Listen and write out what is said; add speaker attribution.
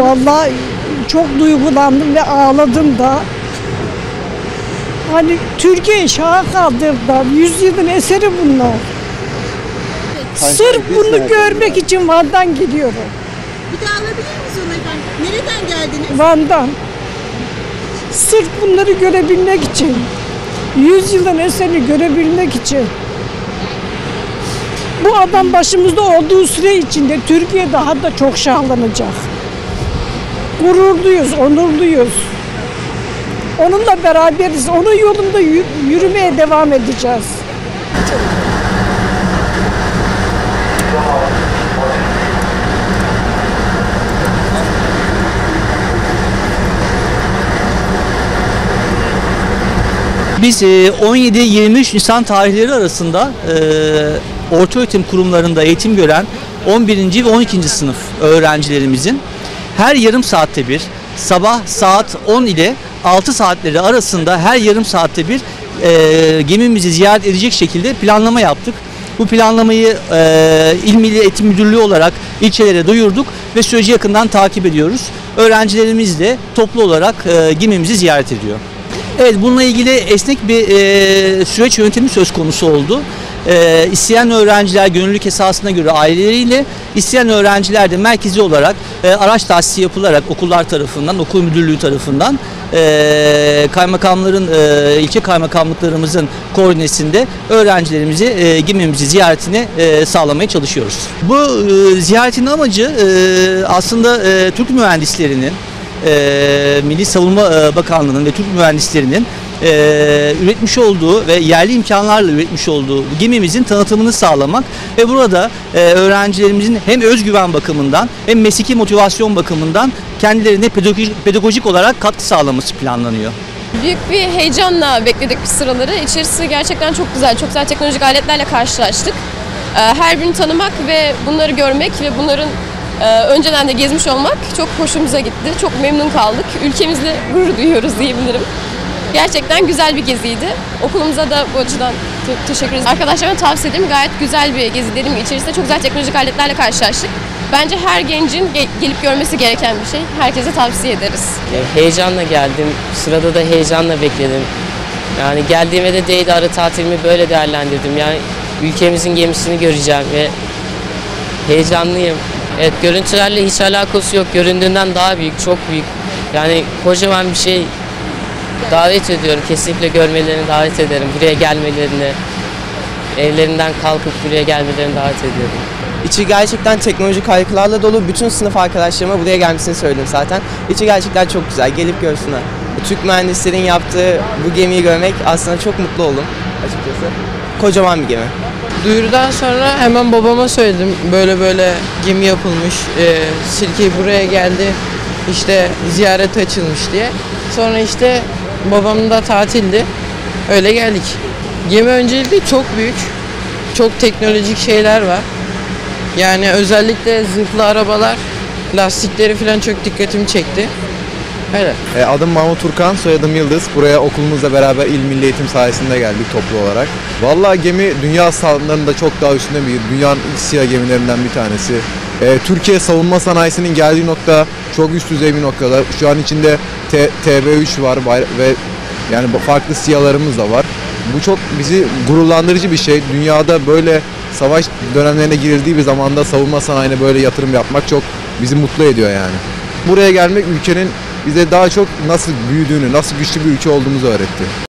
Speaker 1: Vallahi çok duygulandım ve ağladım da. Hani Türkiye şaha kaldırdılar. 100 yılın eseri bunlar. Sırf bunu görmek için Van'dan geliyorum.
Speaker 2: Bir daha alabilir miyiz onu efendim? Nereden geldiniz?
Speaker 1: Van'dan. Sırf bunları görebilmek için. 100 yılın eserini görebilmek için. Bu adam başımızda olduğu süre içinde Türkiye daha da çok şahlanacak. Gururluyuz, onurluyuz. Onunla beraberiz. Onun yolunda yürümeye devam edeceğiz.
Speaker 3: Biz 17-23 Nisan tarihleri arasında ortaöğretim kurumlarında eğitim gören 11. ve 12. sınıf öğrencilerimizin her yarım saatte bir, sabah saat 10 ile 6 saatleri arasında her yarım saatte bir gemimizi ziyaret edecek şekilde planlama yaptık. Bu planlamayı İl Milli Eğitim Müdürlüğü olarak ilçelere duyurduk ve süreci yakından takip ediyoruz. Öğrencilerimiz de toplu olarak gemimizi ziyaret ediyor. Evet, bununla ilgili esnek bir süreç yönetimi söz konusu oldu. İsteyen öğrenciler gönüllülük esasına göre aileleriyle, isteyen öğrenciler de merkezi olarak araç tahsisi yapılarak okullar tarafından, okul müdürlüğü tarafından kaymakamların, ilçe kaymakamlıklarımızın koordinesinde öğrencilerimizi gemimizi ziyaretini sağlamaya çalışıyoruz. Bu ziyaretin amacı aslında Türk mühendislerinin, Milli Savunma Bakanlığı'nın ve Türk mühendislerinin üretmiş olduğu ve yerli imkanlarla üretmiş olduğu gemimizin tanıtımını sağlamak ve burada öğrencilerimizin hem özgüven bakımından hem mesleki motivasyon bakımından kendilerine pedagojik olarak katkı sağlaması planlanıyor.
Speaker 4: Büyük bir heyecanla bekledik bu sıraları. İçerisi gerçekten çok güzel, çok güzel teknolojik aletlerle karşılaştık. Her birini tanımak ve bunları görmek ve bunların önceden de gezmiş olmak çok hoşumuza gitti. Çok memnun kaldık. Ülkemizle gurur duyuyoruz diyebilirim. Gerçekten güzel bir geziydi. Okulumuza da bu açıdan teşekkür ederiz. Arkadaşlarıma tavsiye ederim. Gayet güzel bir gezi dedim. İçerisinde çok güzel teknolojik aletlerle karşılaştık. Bence her gencin gelip görmesi gereken bir şey. Herkese tavsiye ederiz.
Speaker 5: Heyecanla geldim. Sırada da heyecanla bekledim. Yani geldiğime de değdi, ara tatilimi böyle değerlendirdim. Yani ülkemizin gemisini göreceğim ve heyecanlıyım. Evet, görüntülerle hiç alakası yok. Göründüğünden daha büyük, çok büyük. Yani kocaman bir şey. Davet ediyorum. Kesinlikle görmelerini davet ederim. Buraya gelmelerini, evlerinden kalkıp buraya gelmelerini davet ediyorum.
Speaker 6: İçi gerçekten teknolojik harikalarla dolu. Bütün sınıf arkadaşlarıma buraya gelmesini söyledim zaten. İçi gerçekten çok güzel. Gelip görsünler. Türk mühendislerin yaptığı bu gemiyi görmek aslında çok mutlu oldum açıkçası. Kocaman bir gemi.
Speaker 7: Duyurudan sonra hemen babama söyledim. Böyle böyle gemi yapılmış. Sirke buraya geldi. İşte ziyaret açılmış diye. Sonra işte babamın da tatildi. Öyle geldik. Gemi öncelikle çok büyük. Çok teknolojik şeyler var. Yani özellikle zırhlı arabalar, lastikleri falan çok dikkatimi çekti. Öyle.
Speaker 8: Adım Mahmut Turkan, soyadım Yıldız. Buraya okulumuzla beraber İl Milli Eğitim sayesinde geldik toplu olarak. Vallahi gemi dünya standartlarında çok daha üstünde dünyanın ilk siyah gemilerinden bir tanesi. Türkiye savunma sanayisinin geldiği nokta çok üst düzey bir noktada. Şu an içinde TB3 var ve yani farklı siyalarımız da var. Bu çok bizi gururlandırıcı bir şey. Dünyada böyle savaş dönemlerine girildiği bir zamanda savunma sanayine böyle yatırım yapmak çok bizi mutlu ediyor yani. Buraya gelmek ülkenin bize daha çok nasıl büyüdüğünü, nasıl güçlü bir ülke olduğumuzu öğretti.